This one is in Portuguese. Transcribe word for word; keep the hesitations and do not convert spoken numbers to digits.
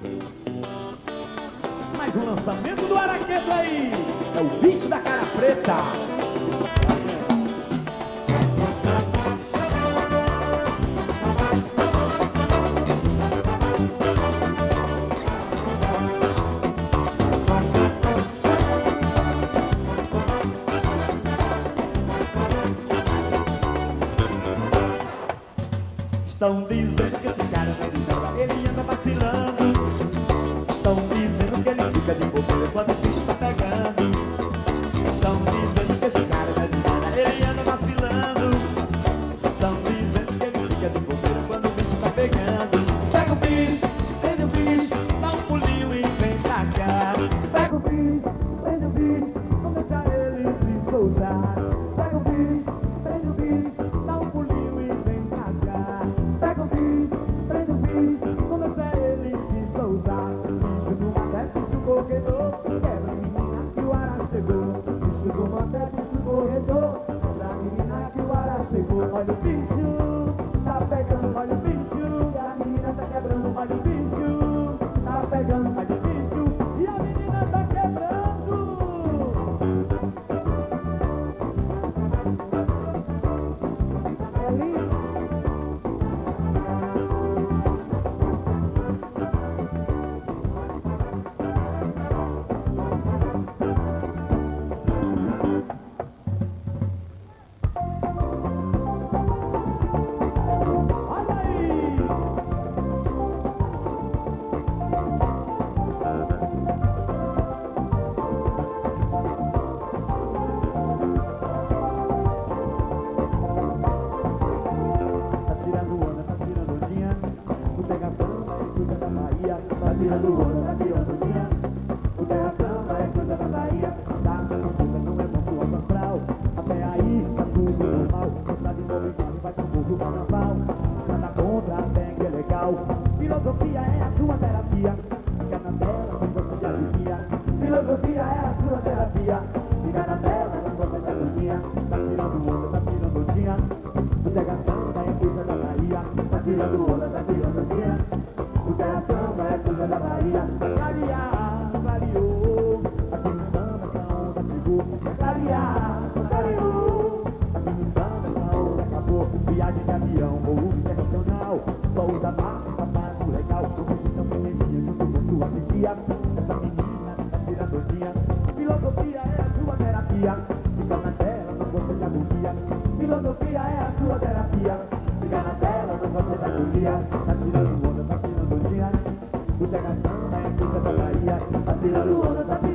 Mais um lançamento do Araqueto aí. É o bicho da cara preta. Estão dizendo que esse cara não é nada, ele anda vacilando. Estão dizendo que ele fica de bobeira quando o bicho tá pegando. Estão dizendo que esse cara não é nada, ele anda vacilando. Estão dizendo que ele fica de bobeira quando o bicho tá pegando. Pega o bicho, prende o bicho, dá um pulinho e vem pra cá. Pega o bicho, prende o bicho, não deixa ele se soltar. Pega o bicho, prende o bicho, dá um pulinho e vem pra cá. Pega o bicho, prende o bicho, não deixa ele se soltar. Bicho do maté, bicho corredor, quebra a menina que o ara chegou. Bicho do maté, bicho corredor, quebra a menina que o ara chegou. Olha o bicho, tá pegando, olha o bicho, e a menina tá quebrando. Olha o bicho, tá pegando, olha o bicho, e a menina tá quebrando. É lindo. Olha aí! Tá tirando onda, tá tirando dinha, o pegação é coisa da Bahia. Tá tirando onda, tá tirando dinha, o pegação é coisa da Bahia. Tá dando onda, não é bom pro alto astral. Até aí tá tudo normal. Tá de novo e vai pro burro carnaval. Nada contra, até que é legal. Filosofia é a sua terapia. Fica na tela, não gosta de agonia. Filosofia é a sua terapia. Fica na tela, não gosta de agonia. Tá tirando onda, tá tirando dinha, o pegação é coisa da Bahia. Tá tirando onda, tá tirando dinha, o pegação é coisa da Bahia. Clarear, clareou, aqui no samba essa onda chegou. Clarear, clareou, aqui no samba essa onda acabou. Viagem de avião, voo internacional, só usa massa, sapato legal. Posição feminina junto com sua vigia. Essa menina tá tirando dinha, filosofia é a sua terapia. Fica na tela, não gosta de agonia. Filosofia é a sua terapia. Fica na tela, não gosta de agonia. Tá tirando onda, tá tirando dinha, o pegação é coisa da Bahia. Tá tirando onda, tá tirando